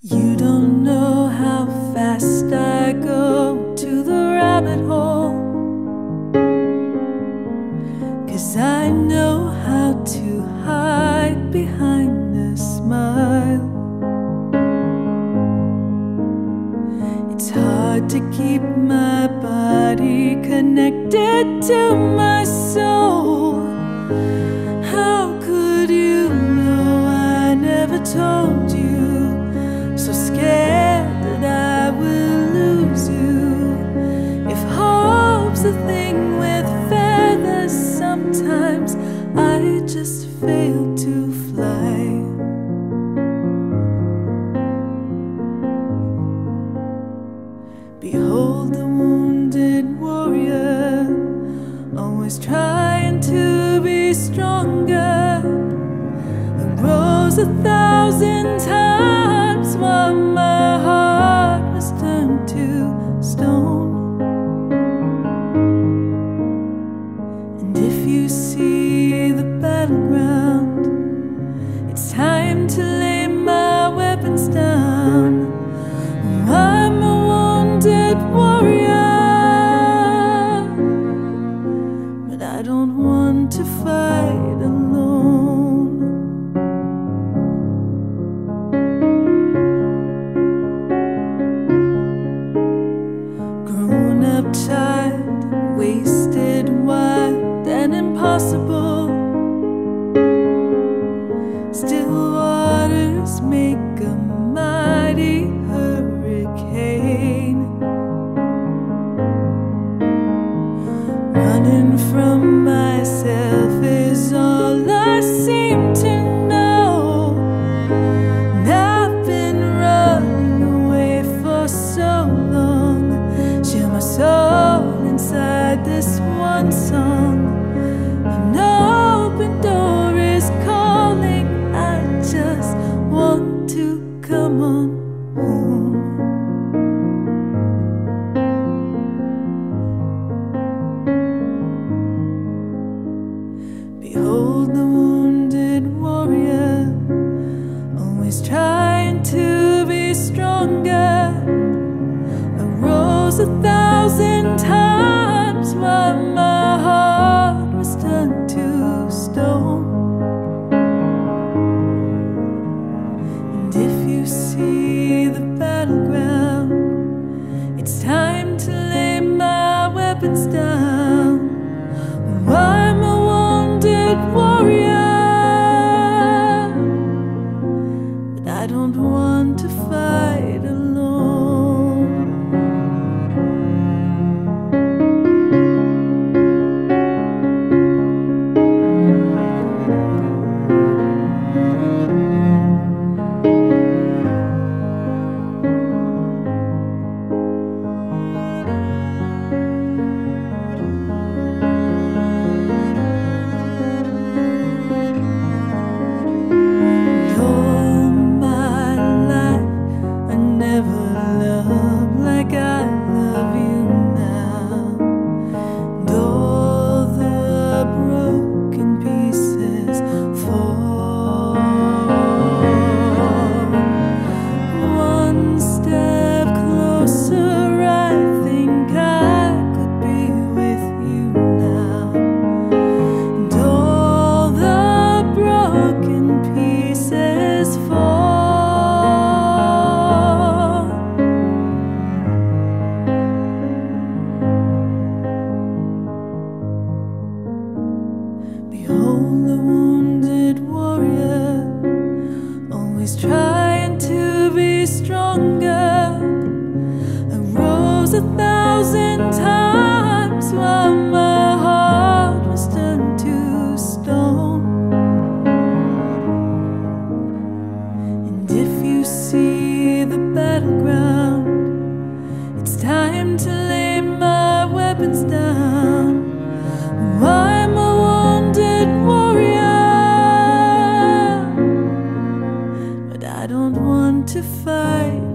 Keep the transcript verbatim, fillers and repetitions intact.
You don't know how fast I go to the rabbit hole, 'cause I know how to hide behind a smile. It's hard to keep my body connected to my soul. How could you know I never told you? So scared that I will lose you. If hope's a thing with feathers, sometimes I just fail to fly. Behold the wounded warrior, always trying to be stronger, and rose a thousand times while my heart was turned to stone. And if you see the battleground, it's time to lay my weapons down. I'm a wounded warrior, but I don't want to fight alone. Grown up, tired, wasted, wild and impossible. Still waters make a mighty hurricane. Running from myself is all I seem to know. And I've been running away for so long. Share my soul inside this one song. An open door is calling. I just want to come on home. Behold the wounded warrior, always trying to be stronger. I rose a thousand times while my heart was turned to stone. And if you see the battleground, it's time to lay my weapons down. I'm a wounded warrior, but I don't want to fight alone. Behold the wounded warrior, always trying to be stronger. I rose a thousand times while my heart was turned to stone. And if you see the battleground, it's time to lay my weapons down. I'm a wounded warrior, but I don't want to fight